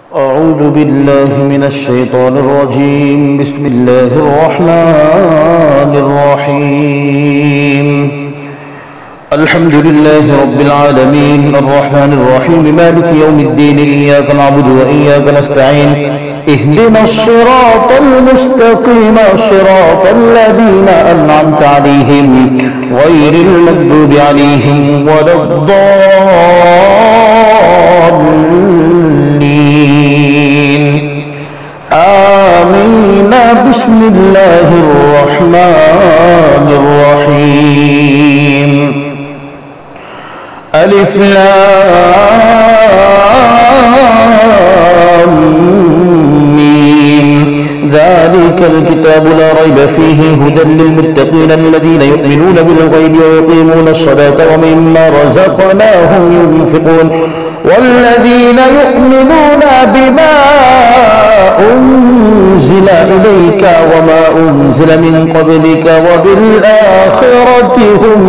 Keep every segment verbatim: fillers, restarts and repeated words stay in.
أعوذ بالله من الشيطان الرجيم. بسم الله الرحمن الرحيم. الحمد لله رب العالمين الرحمن الرحيم مالك يوم الدين. إياك نعبد وإياك نستعين. اهدنا الصراط المستقيم صراط الذين أنعمت عليهم غير المغضوب عليهم ولا الضالين. آمين. بسم الله الرحمن الرحيم. ألف لام ميم. ذلك الكتاب لا ريب فيه هدى للمتقين الذين يؤمنون بالغيب ويقيمون الصلاة ومما رزقناهم ينفقون والذين يؤمنون بما أنزل إليك وما أنزل من قبلك وبالآخرة هم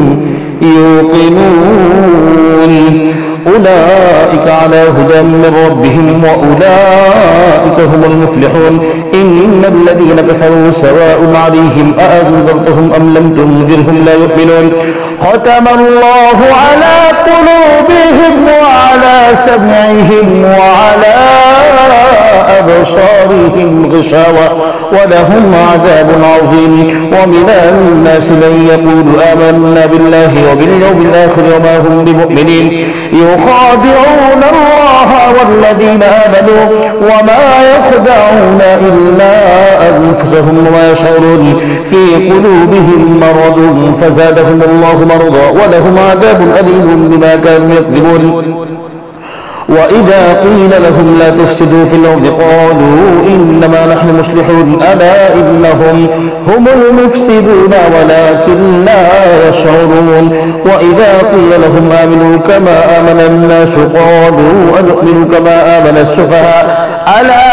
يوقنون. أولئك على هدى من ربهم وأولئك هم المفلحون. إن الذين كفروا سواء عليهم أأنذرتهم أم لم تنذرهم لا يؤمنون. ختم الله على قلوبهم وعلى سمعهم وعلى أبصارهم غشاوة ولهم عذاب عظيم. ومن الناس من يقول آمنا بالله وباليوم الآخر وما هم بمؤمنين يخادعون الله والذين آمنوا وما يخدعون إلا أنفسهم وما يشعرون. في قلوبهم مرض فزادهم الله مرضا ولهم عذاب أليم بما كانوا يكذبون. وإذا قيل لهم لا تفسدوا في الأرض قالوا إنما نحن مصلحون ألا إنهم هم المفسدون ولكن لا يشعرون. وإذا قيل لهم آمنوا كما آمن الناس قالوا أنؤمن كما آمن السفهاء ألا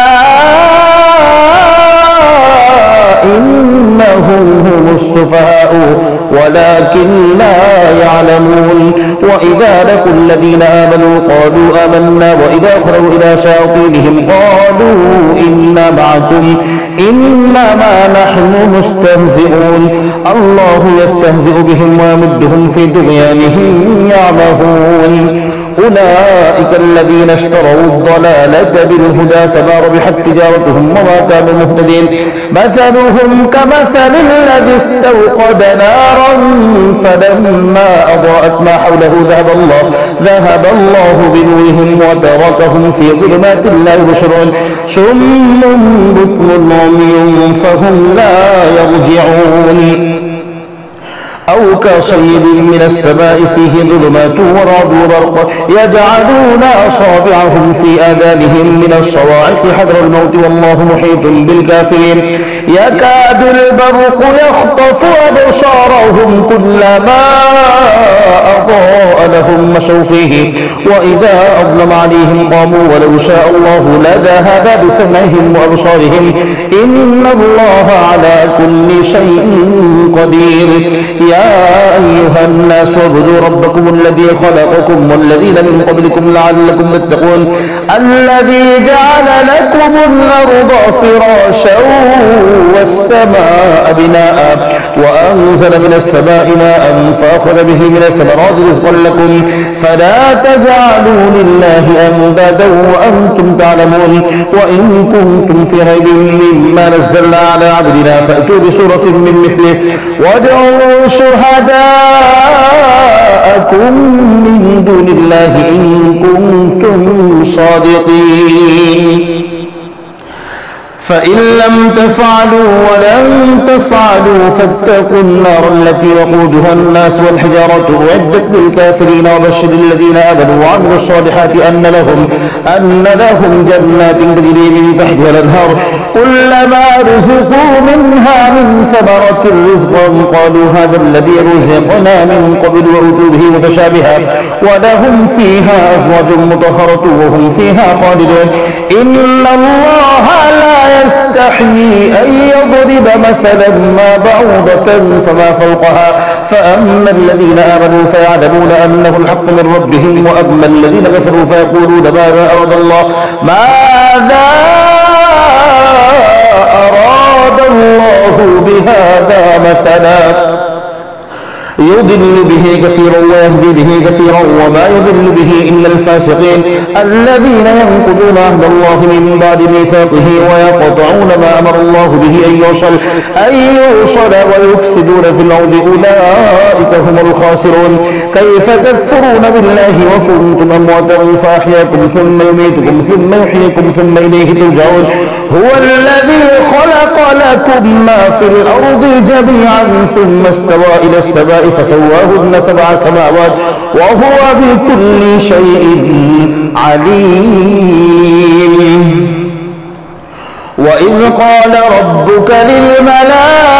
إنهم هم السفهاء ولكن لا يعلمون. وإذا لقوا الذين آمنوا قالوا آمنا وإذا خلوا إلى شياطينهم قالوا إنا معكم إنما نحن مستهزئون. الله يستهزئ بهم ويمدهم في طغيانهم يعمهون. أولئك الذين اشتروا الضلالة بالهدى فما ربحت تجارتهم وما كانوا مهتدين. مثلهم كمثل الذي استوقد نارا فلما أضاءت ما حوله ذهب الله ذهب الله بنورهم وتركهم في ظلمات لا يبصرون. صم بكم عمي فهم لا يرجعون. أو كصيب من السماء فيه ظلمات ورعد وبرق يجعلون أصابعهم في آذانهم من الصواعق حذر الموت والله محيط بالكافرين. يكاد البرق يخطف أبصارهم كلما أضاء لهم مشوا فيه وإذا أظلم عليهم قاموا ولو شاء الله لذهب بسمعهم وأبصارهم إن الله على كل شيء قدير. يا أيها الناس اعبدوا ربكم الذي خلقكم والذين من قبلكم لعلكم تتقون. الذي جعل لكم الأرض فراشا والسماء بناء وأنزل من السماء ماء فأخذ به من الثمرات رزقا لكم فلا تجعلوا لله أندادا وأنتم تعلمون. وإن كنتم في ريب مما نزلنا على عبدنا فأتوا بسورة من مثله وادعوا شهداءكم من دون الله إن كنتم صادقين. فإن لم تفعلوا ولن تفعلوا فاتقوا النار التي وقودها الناس والحجارة أعدت للكافرين. وبشر الذين آمنوا وعملوا الصالحات أن لهم أن لهم جنات تجري من تحتها الأنهار كلما رزقوا منها من ثمرة رزقا قالوا هذا الذي رزقنا من قبل وأتوا به متشابها ولهم فيها أزواج مطهرة وهم فيها خالدون. إن الله لا يستحيي يستحيي أن يضرب مثلا ما بعوضة فما فوقها فأما الذين آمنوا فيعلمون أنه الحق من ربهم وأما الذين كفروا فيقولون ماذا أراد الله ماذا أراد الله بهذا مثلا يضل به كثيرا ويهدي به كثيرا وما يضل به إلا الفاسقين الذين ينقضون عهد الله من بعد ميثاقه ويقطعون ما أمر الله به أن يوصل أن يوصل ويفسدون في الأرض أولئك هم الخاسرون كيف تكفرون بالله وكنتم أمواتا فأحياكم ثم يميتكم ثم يحييكم ثم إليه ترجعون هو الذي خلق لكم ما في الأرض جميعا ثم استوى إلى السماء فسواهن سبع سماوات وهو بكل شيء عليم وإذ قال ربك للملائكة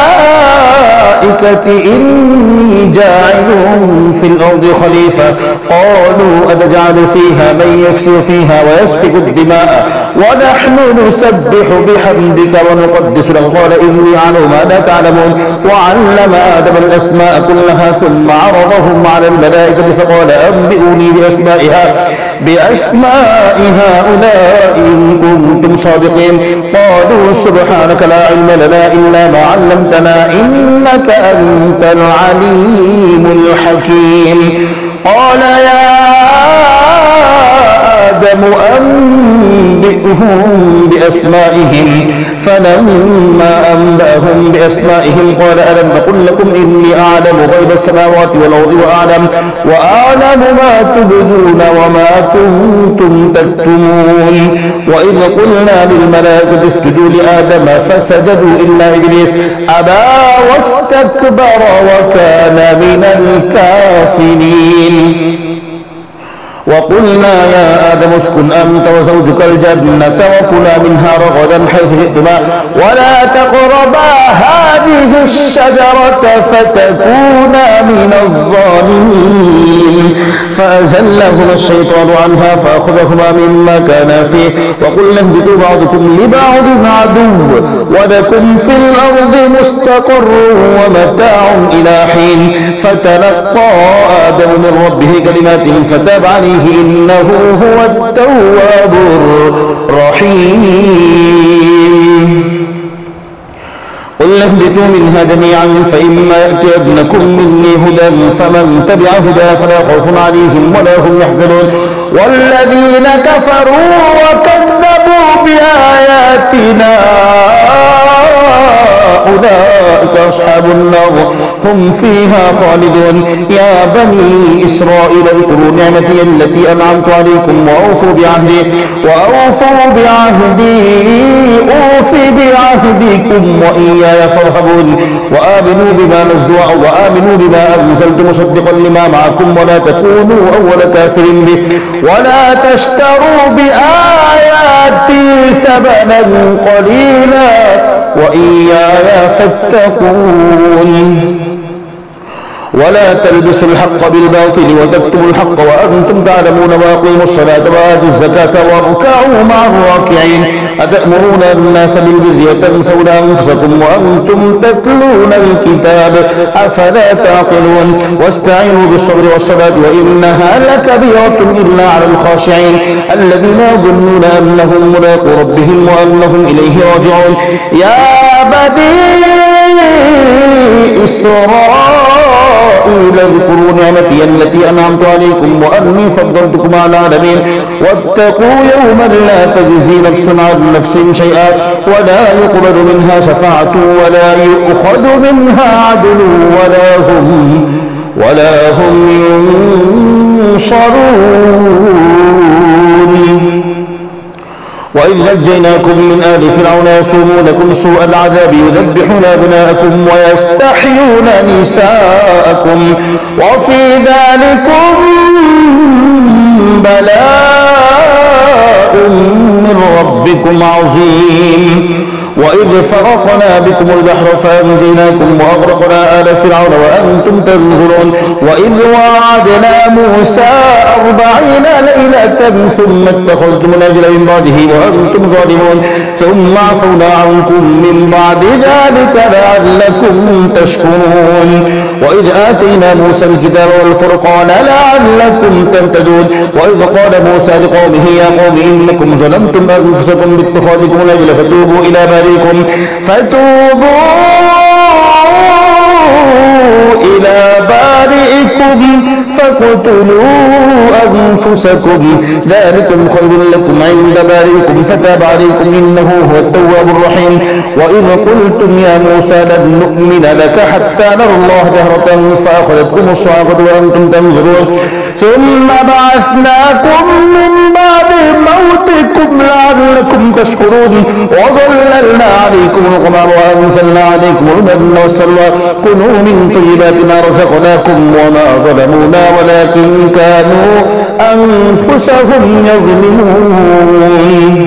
إني جاعل في الأرض خليفة قالوا أتجعل فيها من يفسد فيها ويسفك الدماء ونحن نسبح بحمدك ونقدس لك قال إني أعلم ما لا تعلمون وعلم آدم الأسماء كلها ثم عرضهم على الملائكة فقال أنبئوني بأسمائها بأسماء هؤلاء إن كنتم صادقين قالوا سبحانك لا علم لنا إلا ما علمتنا إنك أنت العليم الحكيم قال يا آدم أنبئهم بأسمائهم فلما أنبأهم بأسمائهم قال ألم أقل لكم إني أعلم غيب السماوات والأرض وأعلم وأعلم ما تبدون وما كنتم تكتمون وإذ قلنا للملائكة اسجدوا لآدم فسجدوا إلا إبليس أبى واستكبر وكان من الكافرين وقلنا يا آدم اسكن أنت وزوجك الجنة وكلا منها رغدا حيث شئتما ولا تقربا هذه الشجرة فتكونا من الظالمين فأزلهما الشيطان عنها فأخذهما مما كانا فيه وقلنا اهبطوا بعضكم لبعض عدو ولكم في الأرض مستقر ومتاع إلى حين فتلقى آدم من ربه كلمات فتاب عليه إنه هو التواب الرحيم قل اهبطوا منها جميعا فإما يأتينكم مني هدى فمن تبع هدى فلا خوف عليهم ولا هم يحزنون والذين كفروا وكذبوا بآياتنا أولئك أصحاب النار هم فيها خالدون يا بني إسرائيل اذكروا نعمتي التي أنعمت عليكم وأوفوا بعهدي وأوفوا بعهدي أوفي بعهدكم وإياي فارهبون وآمنوا بما نزل وآمنوا بما أنزلت مصدقا لما معكم ولا تكونوا أول كافر به ولا تشتروا بآياتي ثمنا قليلا وإياي فاتقون ولا تلبسوا الحق بالباطل وتكتموا الحق وأنتم تعلمون وأقيموا الصلاة وآتوا الزكاة واركعوا مع الراكعين أتأمرون الناس بالبر وتنسون أنفسكم وأنتم تتلون الكتاب أفلا تعقلون واستعينوا بالصبر والصلاة وإنها لكبيرة إلا على الخاشعين الذين يظنون أنهم ملاقو ربهم وأنهم إليه راجعون يا بني إسرائيل اذكروا نعمتي التي أنعمت عليكم وأني فضلتكم على العالمين واتقوا يوما لا تجزي نفس عن نفس شيئا ولا يقبل منها شفاعة ولا يؤخذ منها عدل ولا هم ولا هم ينصرون وإذ نجيناكم من آل فرعون يسومونكم سوء العذاب يذبحون أبناءكم ويستحيون نساءكم وفي ذلكم بلاء من ربكم عظيم وإذ فرقنا بكم البحر فأنجيناكم وأغرقنا آل فرعون وأنتم تنظرون وإذ وعدنا موسى أربعين ليلة ثم اتخذتم العجل من بعده وأنتم ظالمون ثم عفونا عنكم من بعد ذلك لعلكم تشكرون وإذ آتينا موسى الكتاب والفرقان لعلكم تهتدون وإذ قال موسى لقومه يا قوم إنكم ظلمتم أنفسكم باتخاذكم العجل فتوبوا إلى بارئكم فتوبوا إلى بارئكم فاقتلوا أنفسكم ذلكم خير لكم عند بارئكم فتاب عليكم إنه هو التواب الرحيم وإذ قلتم يا موسى لن نؤمن لك حتى نرى الله جهرة فأخذتكم الصاعقة وأنتم تنظرون ثم بعثناكم من بعد موتكم لعلكم تشكرون وظللنا عليكم الغمام وأنزلنا عليكم المن والسلوى كلوا من طيبات ما رزقناكم وما ظلمونا ولكن كانوا أنفسهم يظلمون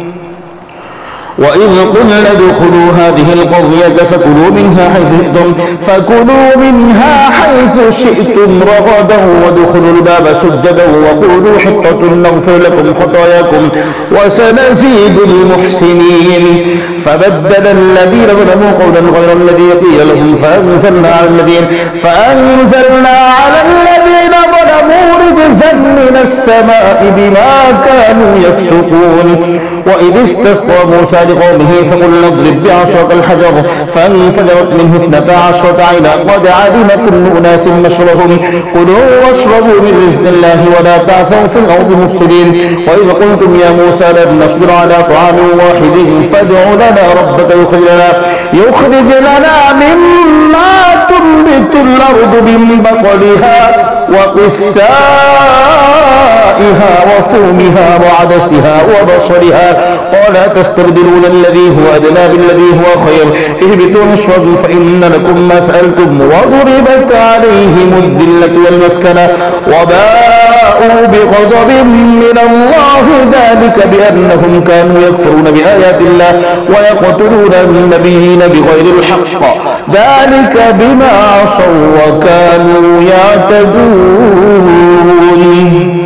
وإذ قلنا ادخلوا هذه القرية فكلوا منها حيث شئتم فكلوا منها حيث شئتم رغدا وادخلوا الباب سجدا وقولوا حطة نغفر لكم خطاياكم وسنزيد المحسنين فبدل الذين ظلموا قولا غير الذي قيل لهم فأنزلنا على الذين فأنزلنا على الذين ظلموا رجزا من السماء بما كانوا يفسقون وإذ استسقى موسى لقومه فقلنا اضرب بعصاك الحجر فانفجرت منه اثنتا عشرة عينا قد علم كل أناس مشربهم كلوا واشربوا من رزق الله ولا تعثوا في الأرض مفسدين وإذ قلتم يا موسى لن نصبر على طعام واحد فادع لنا ربك يخرج لنا يخرج لنا مما تنبت الأرض من بقلها وقثائها وفومها وعدسها وبصلها قال تستبدلون الذي هو أدنى بالذي هو خير اهبطوا واشربوا فإن لكم ما سألتم وضربت عليهم الذلة والمسكنة وباءوا بغضب من الله ذلك بأنهم كانوا يكفرون بآيات الله ويقتلون النبيين بغير الحق ذلك بما عصوا وكانوا يعتدون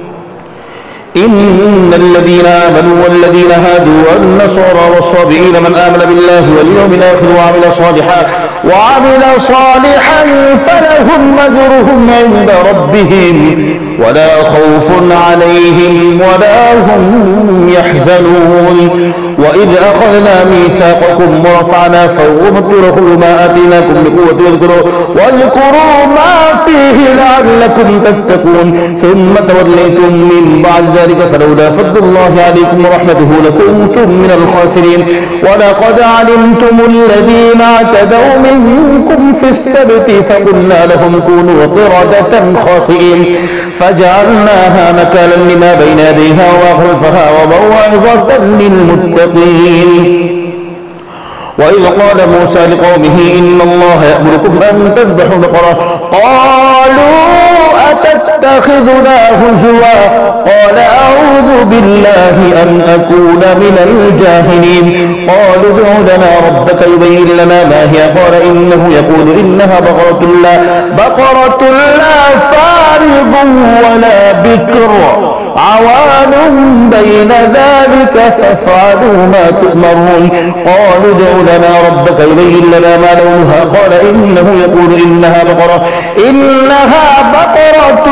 إن الذين آمنوا والذين هادوا والنصارى والصابئين من آمن بالله واليوم الآخر وعمل صالحا وعمل صالحا فلهم أجرهم عند ربهم ولا خوف عليهم ولا هم يحزنون وإذ أخذنا ميثاقكم ورفعنا فوقكم الطور خذوا ما آتيناكم بقوة واذكروا واذكروا ما فيه لعلكم تتقون ثم توليتم من بعد ذلك فلولا فضل الله عليكم ورحمته لكنتم من الخاسرين ولقد علمتم الذين اعتدوا منكم في السبت فقلنا لهم كونوا قردة خاسئين فجعلناها نكالا لما بين يديها وخلفها وموعظة للمتقين وإذ قال موسى لقومه إن الله يأمركم أن تذبحوا بقرة قالوا أتتخذنا هزوا قال أعوذ بالله أن أكون من الجاهلين قالوا ادع لنا ربك يبين لنا ما هي قال إنه يقول إنها بقرة لا بقرة لا فارض ولا بكر عوان بين ذلك فافعلوا ما تؤمرون قالوا ادع لنا ربك يبين لنا ما لونها قال إنه يقول إنها بقرة إنها بقرة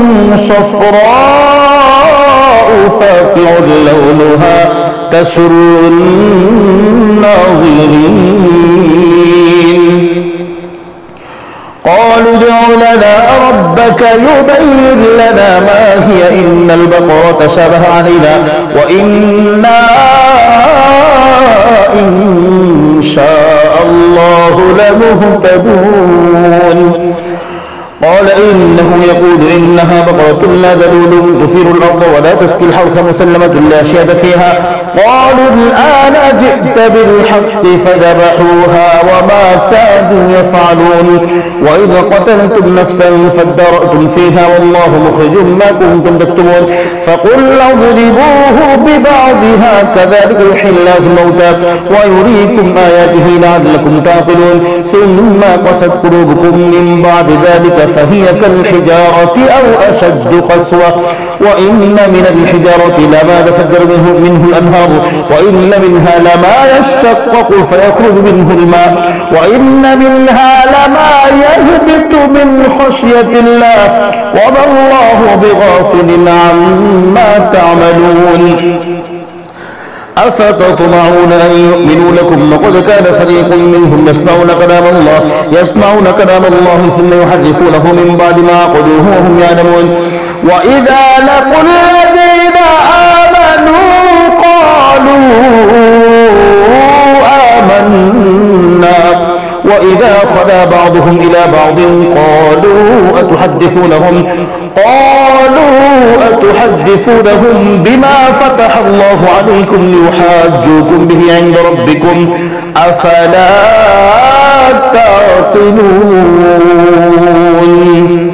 صفراء فاقع لونها تسر الناظرين قالوا ادع لنا ربك يبين لنا ما هي إن البقرة شبه علينا وإنا إن شاء الله لمهتدون قال إنه يقول إنها بقرة لا ذلول تثير الأرض ولا تسقي الحرث مسلمة لا شيء فيها قالوا الآن جئت بالحق فذبحوها وما كانوا يفعلون وإذا قتلتم نفسا فادارأتم فيها والله مخرج ما كنتم تكتمون فقلنا اضربوه ببعضها كذلك يحيي الله الموتى ويريكم آياته لعلكم تعقلون ثم قست قلوبكم من بعد ذلك فهي فهي كالحجارة أو أشد قسوة وإن من الحجارة لما يتفجر منه, منه الأنهار وإن منها لما يشقق فيخرج منه الماء وإن منها لما يهبط من خشية الله وما الله بغافل عما تعملون أفتطمعون أن يؤمنوا لكم وقد كان فريق منهم يسمعون كلام الله يسمعون كلام الله ثم يحرفونه من بعد ما عقلوه وهم يعلمون وإذا لقوا الذين آمنوا قالوا آمنا وإذا خلا بعضهم إلى بعض قالوا أتحدثونهم قالوا أتحدثونهم بما فتح الله عليكم ليحاجوكم به عند ربكم أفلا تعقلون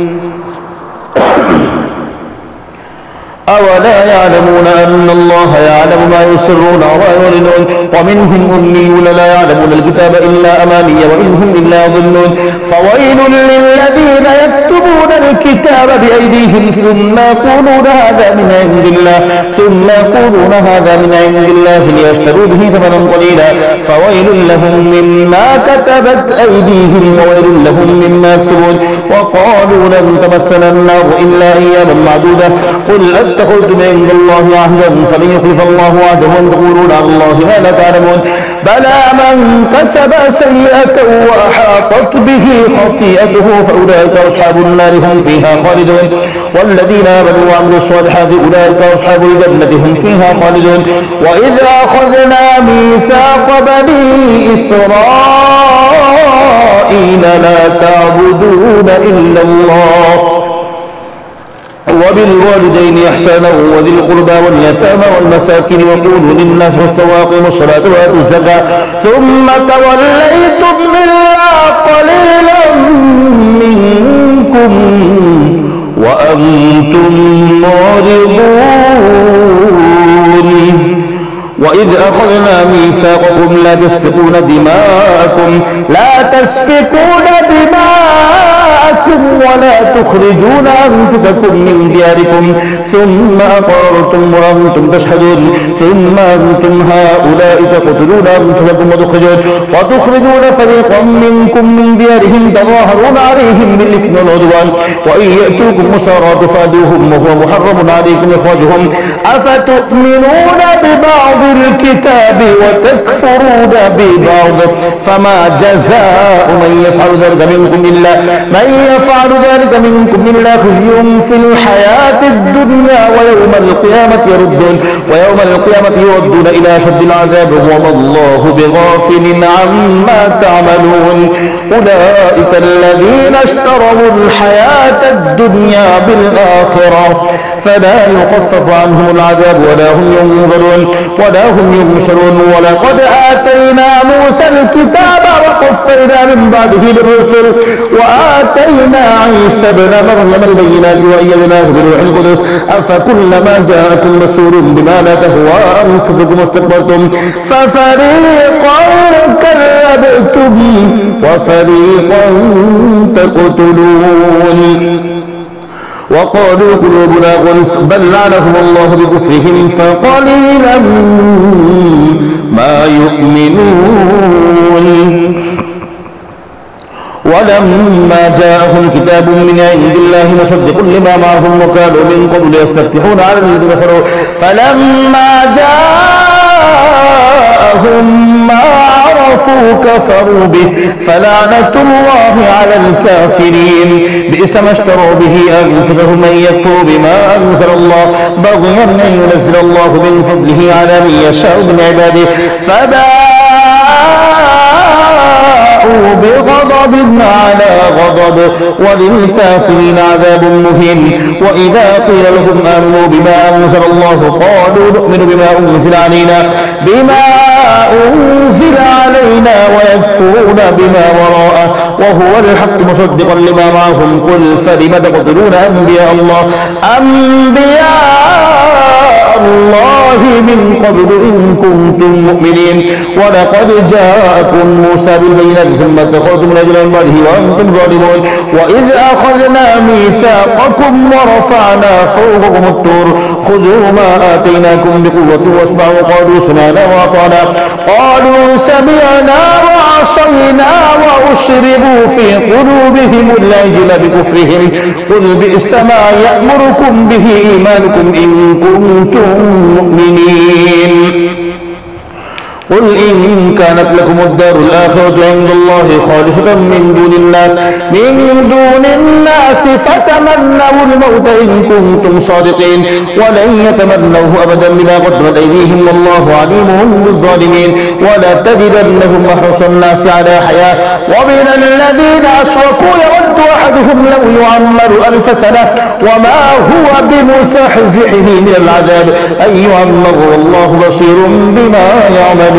أولا يعلمون أن الله يعلم ما يسرون وما يعلنون ومنهم أميون لا يعلمون الكتاب إلا أماني وإنهم إلا يظنون فويل للذين يكتبون الكتاب بأيديهم ثم يقولون هذا من عند الله ثم يقولون هذا من عند الله ليشتروا به ثمنا قليلا فويل لهم مما كتبت أيديهم وويل لهم مما يكسبون وقالوا لن تمسنا النار إلا أياما معدودة قل اتخذتم عند الله عهدا فلن يخلف الله عهده وان تقولون على الله ما لا تعلمون بلى من كسب سيئة وأحاطت به خطيئته فأولئك أصحاب النار هم فيها خالدون والذين آمنوا وعملوا الصالحات أولئك أصحاب الجنة هم فيها خالدون وإذا أخذنا ميثاق بني إسرائيل لا تعبدون إلا الله وبالوالدين إحسانا وذي القربى واليتامى والمساكين وقولوا للناس حسنا وأقيموا الصلاة وآتوا الزكاة ثم توليتم إلا قليلا منكم وأنتم معرضون وإذ أخذنا ميثاقكم لا تسفكون دماءكم لا تسفكون دماءكم ولا تخرجون أنفسكم من دياركم ثم أقررتم وأنتم تشهدون ثم أنتم هؤلاء تقتلون أنفسكم وتخرجون وتخرجون فريقا منكم من ديارهم تظاهرون عليهم بالإثم والعدوان وإن يأتوكم مسارى تفادوهم وهو محرم عليكم إخراجهم أفتؤمنون ببعض الكتاب وتكفرون ببعض فما جزاء من يفعل ذلك منكم إلا من يفعل ذلك منكم إلا خزي في الحياة الدنيا ويوم القيامة يردون ويوم القيامة يردون إلى أشد العذاب وما الله بغافل عما تعملون أولئك الذين اشتروا الحياة الدنيا بالآخرة فلا يخفف عنهم العذاب ولا هم ينظرون ولا هم ينشرون ولقد آتينا موسى الكتاب وقفينا من بعده بالرسل وآتينا عيسى ابن مريم البينات وأيدناه بروح القدس أفكلما جاءكم رسول بما لا تهوى أنفسكم استكبرتم ففريقا كذبتم وفريقا تقتلون وقالوا قلوبنا غلف بل لعنهم الله بكفرهم فقليلا ما يؤمنون ولما جاءهم كتاب من عند الله مصدق لما معهم وكانوا من قبل يستفتحون على الذين كفروا فلما جاءهم ما عرفوا كفروا به فلعنة الله على الكافرين بئس ما اشتروا به أنفسهم أن يكفروا بما أنزل الله بغيا أن ينزل الله من فضله على من يشاء من عباده فباءوا بغضب على غضب وللكافرين عذاب مهين وإذا قيل لهم آمنوا بما أنزل الله قالوا نؤمن بما أنزل علينا بما أنزل علينا ويكفرون بما وراءه وهو الحق مصدقا لما معهم قل فلم تقتلون أنبياء الله أنبياء الله من قبل إن كنتم مؤمنين ولقد جاءكم موسى بالبينات ثم اتخذتم العجل من بعده وأنتم ظالمون وإذ أخذنا ميثاقكم ورفعنا فوقكم الطور خذوا ما آتيناكم بقوة واسمعوا قالوا سمعنا وأطعنا قالوا سمعنا وعصينا وأشربوا في قلوبهم العجل بكفرهم قل بئس ما يأمركم به إيمانكم إن كنتم مؤمنين قل إن كانت لكم الدار الآخرة عند الله خالصة من دون الناس من دون الناس فتمنوا الموت إن كنتم صادقين ولن يتمنوه أبدا بما قدمت أيديهم والله عليم بالظالمين ولا تجدنهم أحرص الناس على حياة ومن الذين أشركوا يود أحدهم لو يعمر ألف سنة وما هو بمزحزحه من العذاب أن يعمر والله بصير بما يعمل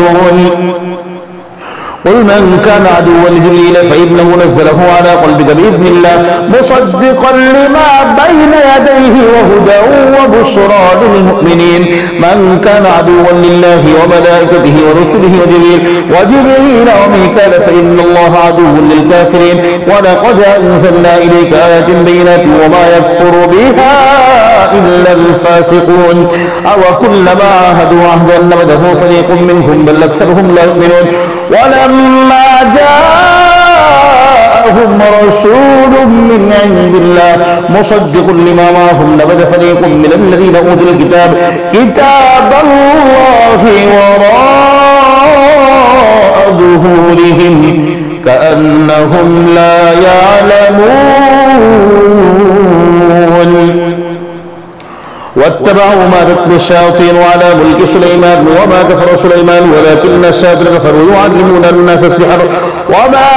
قل من كان عدوا لجبريل فإنه نزله على قلبك بإذن الله مصدقا لما بين يديه وهدى وبشرى للمؤمنين من كان عدوا لله وملائكته ورسله وجبريل وجبريل وميكال فإن الله عدو للكافرين ولقد أنزلنا إليك آيات بينات وما يكفر بها إلا الفاسقون أو كلما عاهدوا عهدا نبذه فريق منهم بل أكثرهم لا يؤمنون ولما جاءهم رسول من عند الله مصدق لما معهم نبذ فريق من الذين أوتوا الكتاب كتاب الله وراء ظهورهم كأنهم لا يعلمون واتبعوا ما تتلو الشياطين على ملك سليمان وما كفر سليمان ولكن الشياطين كفروا يعلمون الناس السحر وما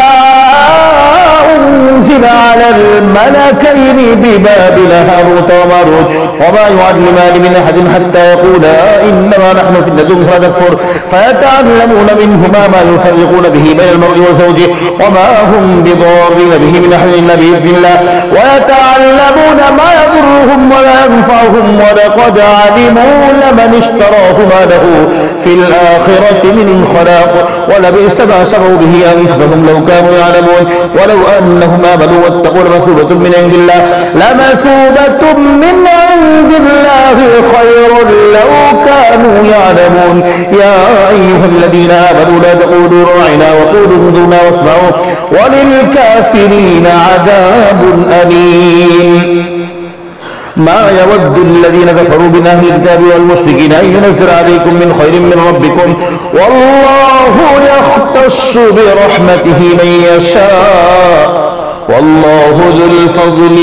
أنزل على الملكين ببابل هاروت وماروت وما يعلمان من أحد حتى يقولا إنما نحن فتنة فلا تكفر فيتعلمون منهما ما يفرقون به بين المرء وزوجه وما هم بضارين به من أحد إلا بإذن الله ويتعلمون ما يضرهم ولا ينفعهم ولقد علموا لمن اشتراه ما له في الآخرة من خلاق ولبئس ما شروا به أنفسهم لو كانوا يعلمون ولو أنهم آمنوا واتقوا لمثوبة من عند الله لمثوبة من عند الله خير لو كانوا يعلمون يا أيها الذين آمنوا لا تقولوا راعنا وقولوا انظرنا واسمعوا وللكافرين عذاب أليم ما يود الذين كفروا من أهل الكتاب والمشركين أن ينزل عليكم من خير من ربكم والله يختص برحمته من يشاء والله ذو الفضل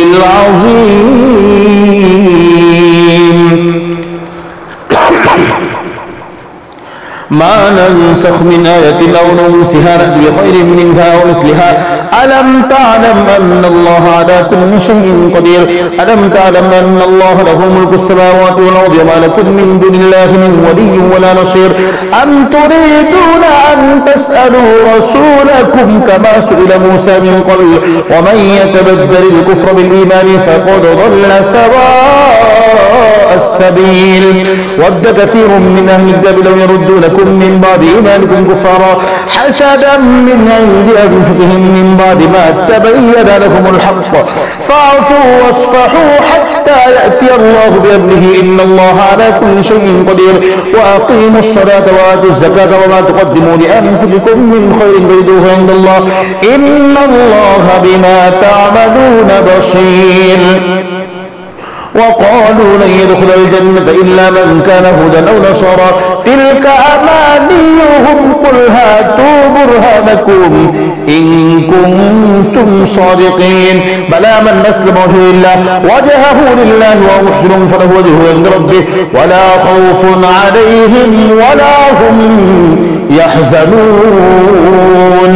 العظيم ما ننسخ من آية أو ننسها نأتي بخير منها أو مثلها ألم تعلم أن الله على كل شيء قدير ألم تعلم أن الله له ملك السماوات والأرض وما لكم من دون الله من ولي ولا نصير أم تريدون أن تسألوا رسولكم كما سئل موسى من قبل ومن يتبدل الكفر بالإيمان فقد ضل سواء السبيل ود كثير من أهل الكتاب لو يردونكم من بعد إيمانكم كفارا حسدا من عند أنفسهم من بعد ما تبين لهم الحق فاعفوا واصفحوا حتى يأتي الله بأمره إن الله على كل شيء قدير وأقيموا الصلاة وآتوا الزكاة وما تقدموا لأنفسكم من خير تجدوه عند الله إن الله بما تعملون بصير وقالوا لن يدخل الجنة إلا من كان هودا أو نصارى تلك أمانيهم قل هاتوا برهانكم إن كنتم صادقين بلى من أسلم وجهه لله وجهه لله وهو محسن فله وجهه عند ربه ولا خوف عليهم ولا هم يحزنون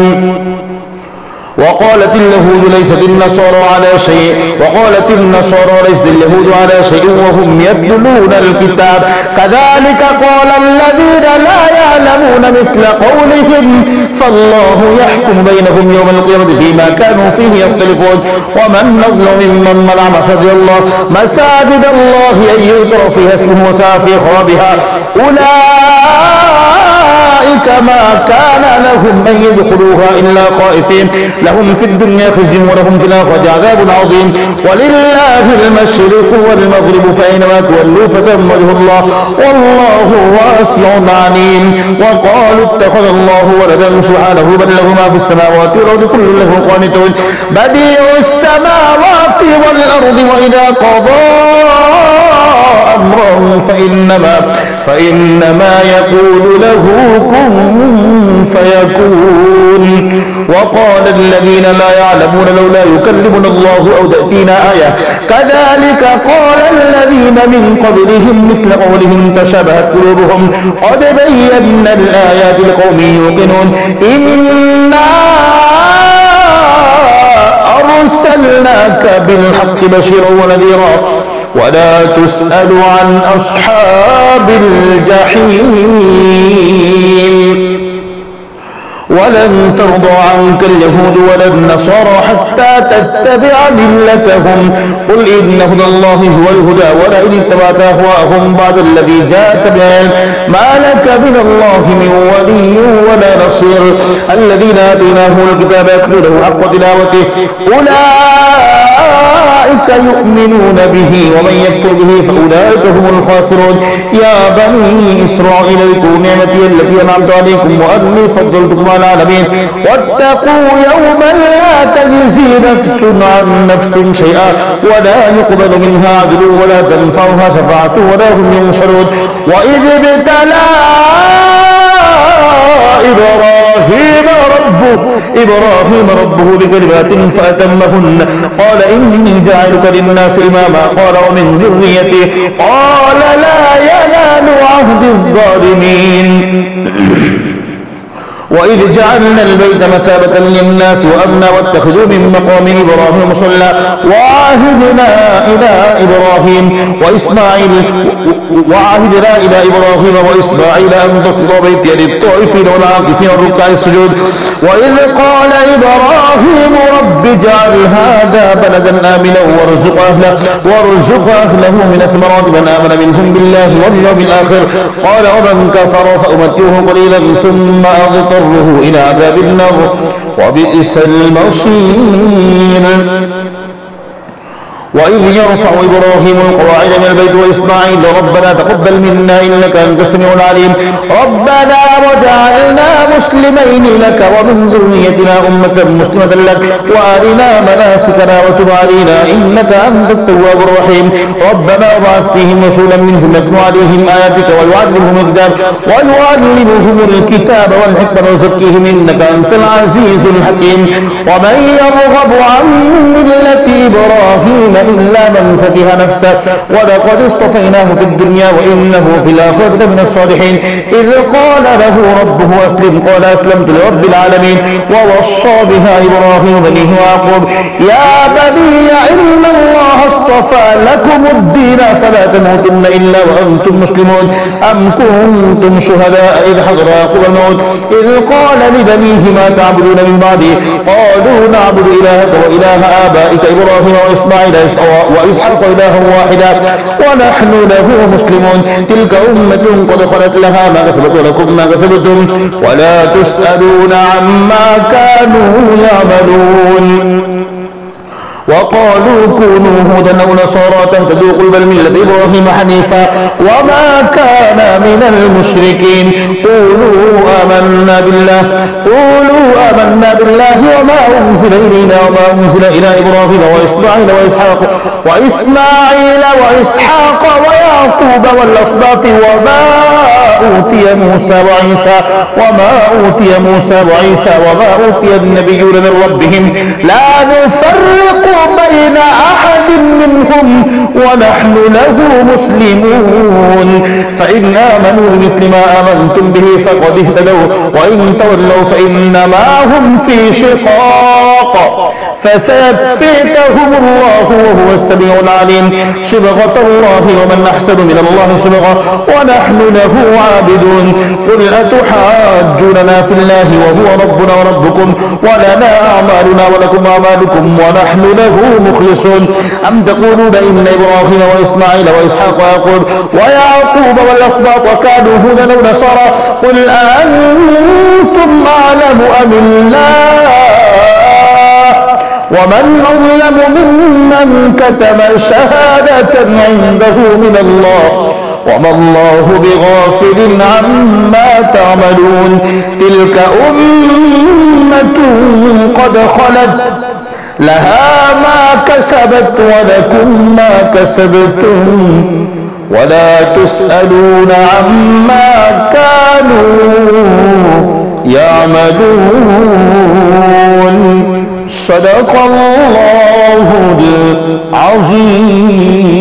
وقالت اليهود ليست النصارى على شيء وقالت النصارى ليست اليهود على شيء وهم يتلون الكتاب كذلك قال الذين لا يعلمون مثل قولهم فالله يحكم بينهم يوم القيامة فيما كانوا فيه يختلفون ومن نظلم ممن منع مساجد الله مساجد الله أن يذكر فيها اسمه وسعى في خرابها أولئك أولئك ما كان لهم أن يدخلوها إلا خائفين لهم في الدنيا خزي ولهم في الآخرة عذاب عظيم ولله المشرق والمغرب فأينما تولوا فثم وجه الله والله واسع عليم وقالوا اتخذ الله ولدا سبحانه بل له ما في السماوات والأرض كل له قانتون بديع السماوات والأرض وإذا قضى أمرا فإنما فإنما يقول له كن فيكون وقال الذين لا يعلمون لولا يكلمنا الله أو تأتينا آية كذلك قال الذين من قبلهم مثل قولهم تشابهت قلوبهم قد بينا الآيات لقوم يوقنون إنا أرسلناك بالحق بشيرا ونذيرا ولا تسأل عن أصحاب الجحيم ولن ترضى عنك اليهود ولا النصارى حتى تتبع ملتهم قل إن هدى الله هو الهدى ولئن اتبعت أهواءهم بعد الذي جاءك بالعلم ما لك من الله من ولي ولا نصير الذين آتيناهم الكتاب يتلونه حق تلاوته أولئك يؤمنون به ومن يكفر به فأولئك هم الخاسرون يا بني إسرائيل اذكروا نعمتي التي أنعمت عليكم وأني فضلتكم على العالمين واتقوا يوما لا تجزي نفس عن نفس شيئا ولا يقبل منها عدل ولا تنفعها شفاعة ولا هم ينصرون وإذ ابتلى إبراهيم ربه إبراهيم ربه بكلمات فأتمهن قال إني جاعلك للناس إماما قال ومن ذريتي قال لا ينال عهد الظالمين وإذ جعلنا البيت مثابة للناس وأمنا واتخذوا من مقام إبراهيم مصلى وعهدنا إلى إبراهيم وإسماعيل وعهدنا إلى إبراهيم وإسماعيل أن تطلب بيتي للطائفين والعاكفين والركع السجود وإذ قال إبراهيم رب اجعل هذا بلدا آمنا وارزق أهله وارزق أهله من الثمرات من آمن منهم بالله واليوم الآخر قال ومن كفر فأمتعه قليلا ثم أضطره إلى عذاب النار وبئس المصير وإذ يرفع إبراهيم القواعد من البيت وإسماعيل ربنا تقبل منا إنك أنت السميع العليم ربنا وجعلنا مسلمين لك ومن ذريتنا أمة مسلمة لك وأرنا مناسكنا وتب علينا إنك أنت التواب الرحيم ربنا وابعث فيهم رسولا منهم يتلو عليهم آياتك ويعلمهم الكتاب ويعلمهم الكتاب والحكمة ويزكيهم إنك أنت العزيز الحكيم ومن يرغب عن ملة إبراهيم إلا من سفه نفسه ولقد اصطفيناه في الدنيا وإنه في الآخرة من الصالحين إذ قال له ربه أسلم قال أسلمت لرب العالمين ووصى بها إبراهيم بنيه ويعقوب يا بني إن الله اصطفى لكم الدين فلا تموتن إلا وأنتم مسلمون أم كنتم شهداء إذ حضر يعقوب الموت إذ قال لبنيه ما تعبدون من بعدي قالوا نعبد إلهك وإله آبائك إبراهيم وإسماعيل وإسحاق إلها واحدا ونحن له مسلمون تلك أمة قد خلت لها ما كسبت ولكم ما كسبتم ولا تسألون عما كانوا يعملون وقالوا كونوا هودا أو نصارى تهتدوا قل بل ملة إبراهيم حنيفا وما كان من المشركين قولوا آمنا بالله قولوا آمنا بالله وما أنزل إلينا وما أنزل إلى إبراهيم وإسماعيل وإسحاق وإسماعيل وإسحاق ويعقوب والأسباط وما أوتي موسى وعيسى وما أوتي موسى وعيسى وما أوتي النبيون من ربهم لا نفرق بين أحد منهم ونحن له مسلمون فإن آمنوا بمثل ما آمنتم به فقد اهتدوا وإن تولوا فإنما هم في شقاق فسيكفيكهم الله وهو السميع العليم. صبغة الله ومن أحسن من الله صبغة ونحن له عابدون. قل أتحاجوننا في الله وهو ربنا وربكم ولنا أعمالنا ولكم أعمالكم ونحن له مخلصون. أم تقولون إن إبراهيم وإسماعيل وإسحاق ويعقوب ويعقوب والأسباط كانوا هودا أو نصارى قل أأنتم أعلم أم الله ومن أظلم ممن كتم شهادة عنده من الله وما الله بغافل عما تعملون. تلك أمة قد خلت لها ما كسبت ولكم ما كسبتم ولا تسألون عما كانوا يعملون. صدق الله العظيم.